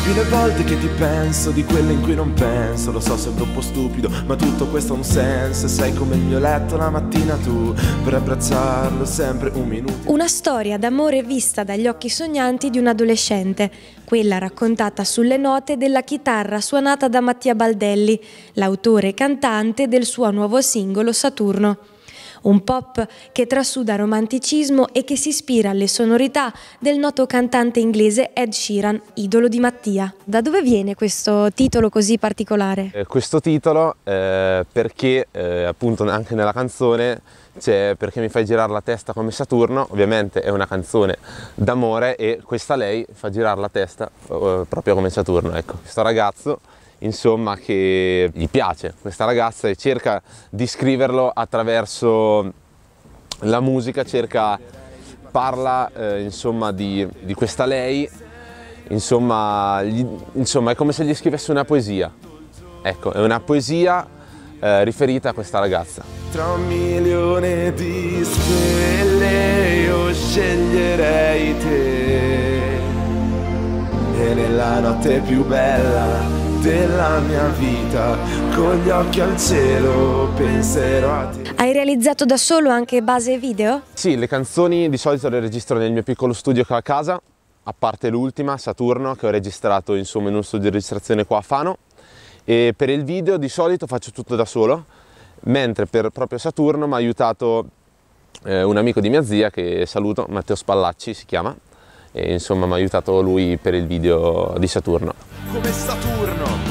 Dimmi le volte che ti penso, di quelle in cui non penso. Lo so, sembra un po' stupido, ma tutto questo ha un senso. E sei come il mio letto la mattina tu, per abbracciarlo sempre un minuto. Una storia d'amore vista dagli occhi sognanti di un adolescente, quella raccontata sulle note della chitarra suonata da Mattia Baldelli, l'autore e cantante del suo nuovo singolo Saturno. Un pop che trasuda romanticismo e che si ispira alle sonorità del noto cantante inglese Ed Sheeran, idolo di Mattia. Da dove viene questo titolo così particolare? Questo titolo perché appunto anche nella canzone c'è Perché mi fai girare la testa come Saturno. Ovviamente è una canzone d'amore e questa lei fa girare la testa proprio come Saturno. Ecco, questo ragazzo insomma che gli piace questa ragazza e cerca di scriverlo attraverso la musica, parla insomma di questa lei, insomma è come se gli scrivesse una poesia. Ecco, è una poesia riferita a questa ragazza. Tra un milione di stelle io sceglierei te, e nella notte più bella della mia vita, con gli occhi al cielo penserò a te. Hai realizzato da solo anche base e video? Sì, le canzoni di solito le registro nel mio piccolo studio che ho a casa, a parte l'ultima, Saturno, che ho registrato insomma in uno studio di registrazione qua a Fano, e per il video di solito faccio tutto da solo, mentre per proprio Saturno mi ha aiutato un amico di mia zia che saluto, Matteo Spallacci si chiama, e insomma mi ha aiutato lui per il video di Saturno. Come Saturno.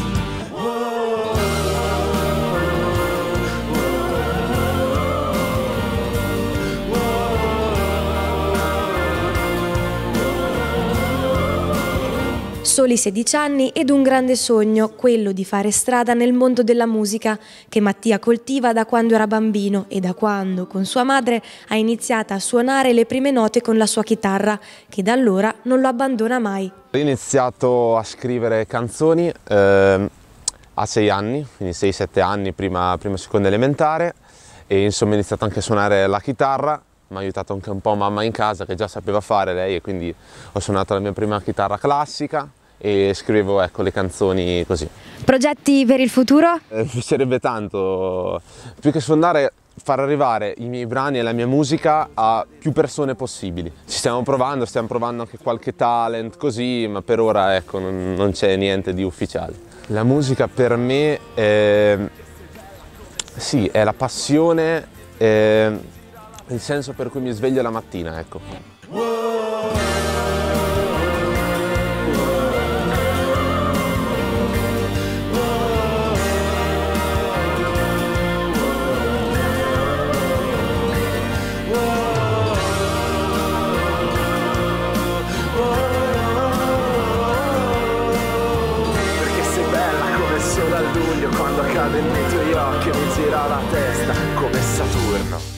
Soli 16 anni ed un grande sogno, quello di fare strada nel mondo della musica, che Mattia coltiva da quando era bambino e da quando, con sua madre, ha iniziato a suonare le prime note con la sua chitarra, che da allora non lo abbandona mai. Ho iniziato a scrivere canzoni a 6 anni, quindi 6-7 anni, prima seconda elementare, e insomma ho iniziato anche a suonare la chitarra. Mi ha aiutato anche un po' mamma in casa, che già sapeva fare lei, e quindi ho suonato la mia prima chitarra classica e scrivevo, ecco, le canzoni così. Progetti per il futuro? Mi piacerebbe tanto, più che suonare, far arrivare i miei brani e la mia musica a più persone possibili. Stiamo provando anche qualche talent così, ma per ora ecco non c'è niente di ufficiale. La musica per me sì, è la passione, il senso per cui mi sveglio la mattina, ecco. Perché sei bella come sole a luglio, quando cade nei tuoi occhi mi gira la testa come Saturno.